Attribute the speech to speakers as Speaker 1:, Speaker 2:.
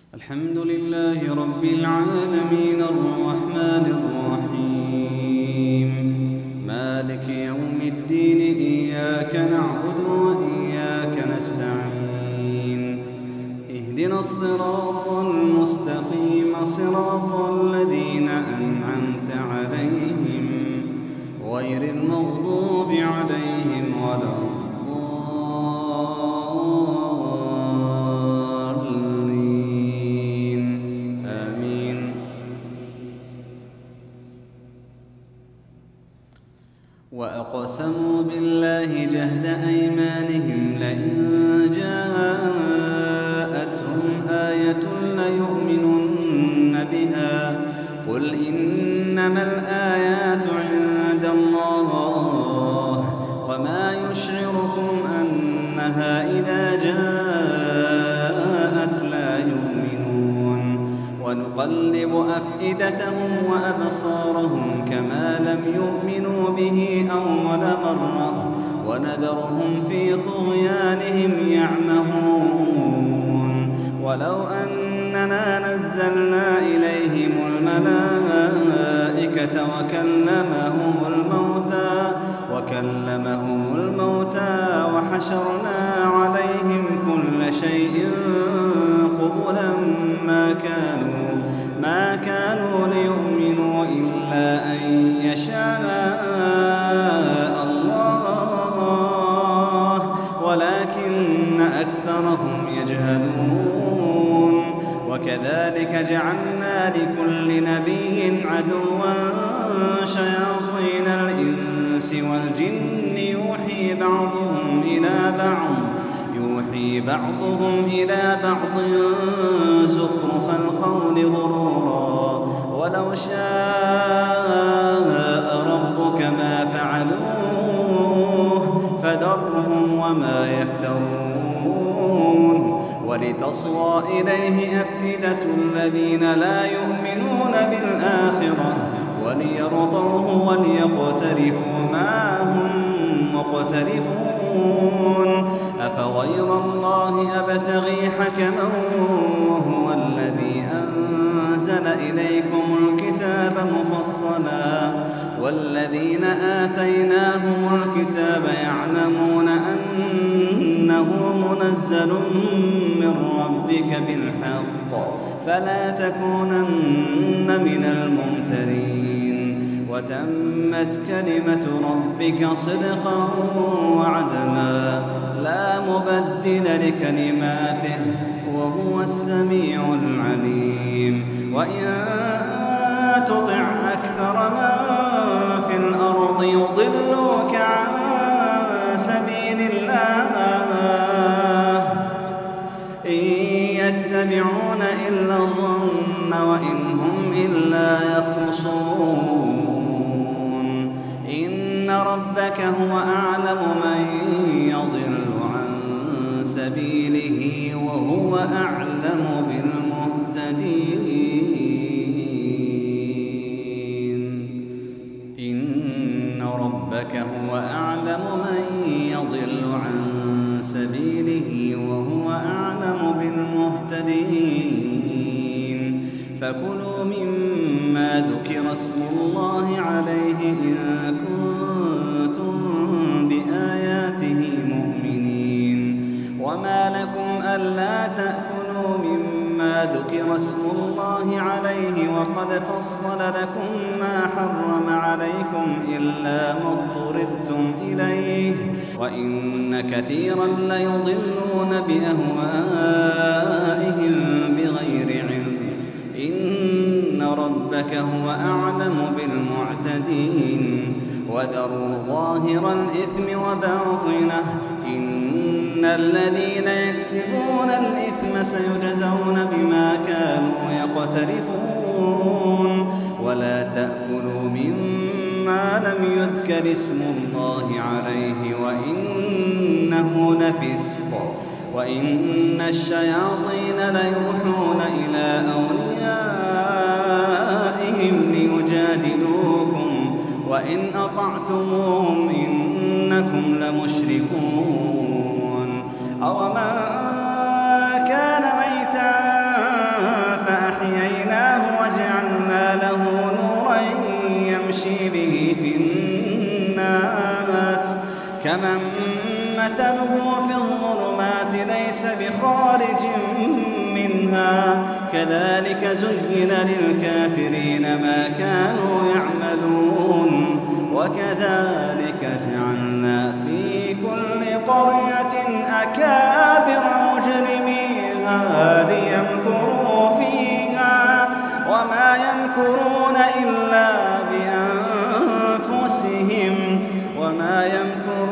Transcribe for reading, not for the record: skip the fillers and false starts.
Speaker 1: الحمد لله رب العالمين الرحمن الرحيم مالك يوم الدين إياك نعبد وإياك نستعين اهدنا الصراط المستقيم صراط الذين أنعمت عليهم غير المغضوب عليهم ولا الضالين آمين. وأقسموا بالله جهد أيمانهم لئن جاءتهم آية ليؤمنن بها قل إنما الآيات عند الله وما يشعركم أنها إذا جاءت لا يؤمنون ونقلب أفئدتهم وأبصارهم كما لم يؤمنوا به أول مرة ونذرهم في طغيانهم يعمهون ولو أننا نزلنا إليهم الملائكة وكلمهم الموتى وحشرنا عليهم كل شيء قبلا ما كانوا ليؤمنوا إلا أن يشاء الله ولكن أكثرهم يجهلون وكذلك جعلنا لكل نبي عدوا شياطين الإنس والجن يوحي بعضهم إلى بعض زخرف القول غرورا ولو شاء ربك ما فعلوه فذرهم وما يفترون ولتصغى إليه أفئدة الذين لا يؤمنون بالآخرة وليرضوه وليقترفوا ما هم مقترفون أفغير الله أبتغي حكما وهو الذي أنزل إليكم الكتاب مفصلا والذين آتيناهم الكتاب يعلمون أنه منزل من ربك بالحق فلا تكونن من الممترين وتمت كلمة ربك صدقا وعدلا لا مبدل لكلماته وهو السميع العليم وإن تطع أكثر من في الأرض يضلوك عن سبيل الله إن يتبعون إلا الظن وإن هم إلا يخرصون إن ربك هو أعلم من يضل عن سبيله وهو أعلم بالمهتدين إن ربك هو أعلم من يضل عن سبيله وهو أعلم بالمهتدين فكلوا مما ذكر اسم الله عليه إن كنتم بآياته مؤمنين وما لكم ألا تأكلوا مما ذكر اسم الله عليه وقد فصل لكم ما حرم عليكم إلا ما اضطررتم إليه وإن كثيرا ليضلون بأهوائهم بغير علم إن ربك هو أعلم بالمعتدين وذروا ظاهر الإثم وباطنه إن الذين يكسبون الإثم سيجزون بما كانوا يقترفون ولا تأكلوا مما لم يذكر اسم الله عليه وإنه لفسق وإن الشياطين ليوحون إلى أوليائهم ليجادلوكم وإن أطعتموهم إنكم لمشركون أوما كان ميتا كمن مثله في الظلمات ليس بخارج منها كذلك زين للكافرين ما كانوا يعملون وكذلك جعلنا في كل قرية أكابر مجرميها ليمكروا فيها وما يمكرون إلا بأنفسهم وما يمكرون